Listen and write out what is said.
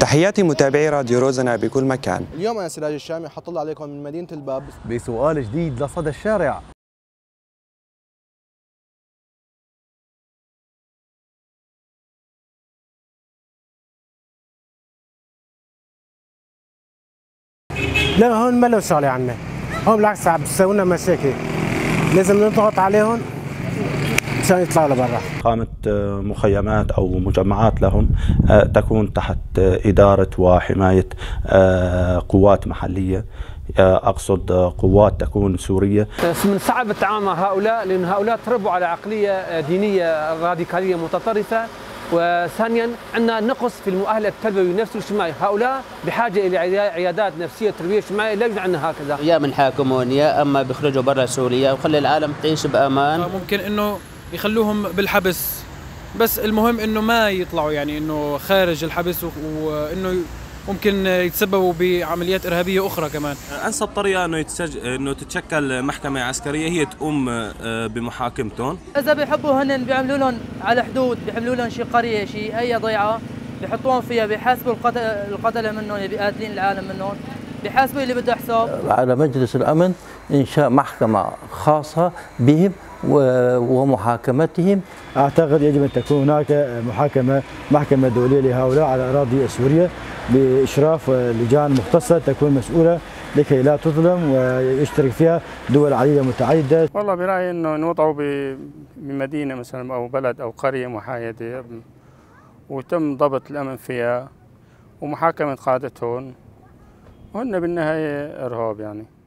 تحياتي متابعي راديو روزنا بكل مكان. اليوم أنا سراج الشامي حطلع عليكم من مدينة الباب بسؤال جديد لصدى الشارع. لا هون ما له شغله عنا، هون بالعكس عم بيسووا لنا مشاكل، لازم نضغط عليهم عشان يطلعوا لبرا. إقامة مخيمات أو مجمعات لهم تكون تحت إدارة وحماية قوات محلية، أقصد قوات تكون سورية. من الصعب التعامل مع هؤلاء لأن هؤلاء تربوا على عقلية دينية راديكالية متطرفة، وثانيا عندنا نقص في المؤهل التربوي والنفسي والاجتماعي. هؤلاء بحاجة إلى عيادات نفسية تربية اجتماعية، لا يوجد عندنا هكذا. يا بنحاكمهم يا أما بيخرجوا برا سوريا وخلي العالم تعيش بأمان. ممكن إنه يخلوهم بالحبس، بس المهم إنه ما يطلعوا يعني إنه خارج الحبس، وإنه ممكن يتسببوا بعمليات إرهابية أخرى كمان. أنسب طريقة إنه تتشكل محكمة عسكرية هي تقوم بمحاكمتهم. إذا بيحبوا هن بيعملوا لهم على حدود، بيعملوا لهم شي قرية شي أي ضيعة بيحطوهم فيها، بيحاسبوا القتلة منهم اللي بيقاتلين العالم منهم، بيحاسبوا اللي بده حساب. على مجلس الأمن إنشاء محكمة خاصة بهم ومحاكمتهم. أعتقد يجب أن تكون هناك محكمة دولية لهؤلاء على أراضي سوريا بإشراف لجان مختصة تكون مسؤولة لكي لا تظلم ويشترك فيها دول عديدة متعددة. والله برأيي أنه نوضعوا بمدينة مثلا أو بلد أو قرية محايدة وتم ضبط الأمن فيها ومحاكمة قادتهم، وهن بالنهاية إرهاب يعني.